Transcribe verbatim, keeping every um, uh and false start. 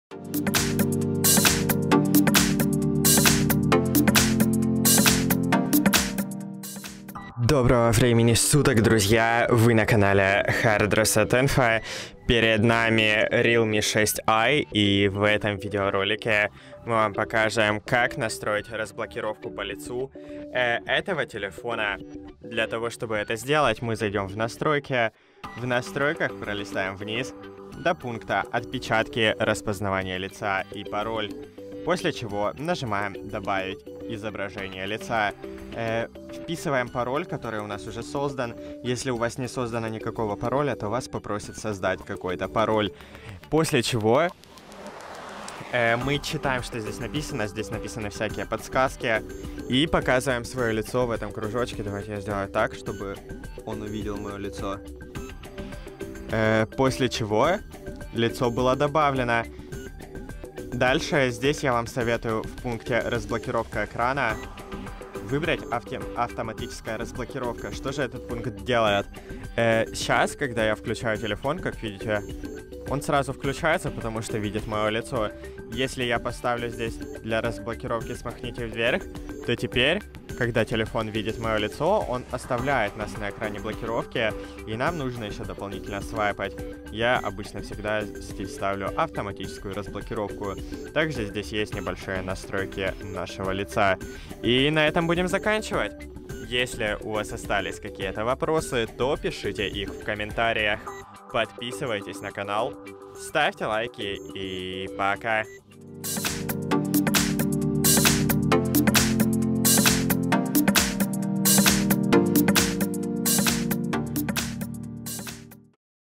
Доброго времени суток, друзья! Вы на канале Hard Reset Info. Перед нами Realme шесть ай, и в этом видеоролике мы вам покажем, как настроить разблокировку по лицу э, этого телефона. Для того, чтобы это сделать, мы зайдем в настройки. В настройках пролистаем вниз до пункта «Отпечатки распознавания лица и пароль». После чего нажимаем «Добавить изображение лица». Э, вписываем пароль, который у нас уже создан. Если у вас не создано никакого пароля, то вас попросят создать какой-то пароль. После чего э, мы читаем, что здесь написано. Здесь написаны всякие подсказки. И показываем свое лицо в этом кружочке. Давайте я сделаю так, чтобы он увидел мое лицо. Э, после чего лицо было добавлено. Дальше здесь я вам советую в пункте «Разблокировка экрана» выбрать авто автоматическая разблокировка. Что же этот пункт делает? Э, сейчас, когда я включаю телефон, как видите, он сразу включается, потому что видит мое лицо. Если я поставлю здесь для разблокировки «Смахните вверх», то теперь, когда телефон видит мое лицо, он оставляет нас на экране блокировки, и нам нужно еще дополнительно свайпать. Я обычно всегда здесь ставлю автоматическую разблокировку. Также здесь есть небольшие настройки нашего лица. И на этом будем заканчивать. Если у вас остались какие-то вопросы, то пишите их в комментариях. Подписывайтесь на канал, ставьте лайки и пока!